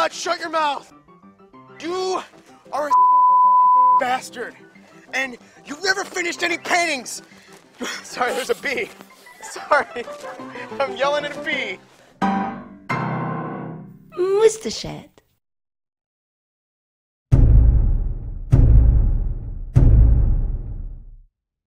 not shut your mouth. You are a bastard. And you've never finished any paintings. Sorry, there's a bee. Sorry, I'm yelling at a bee. MOUSTACHETTE.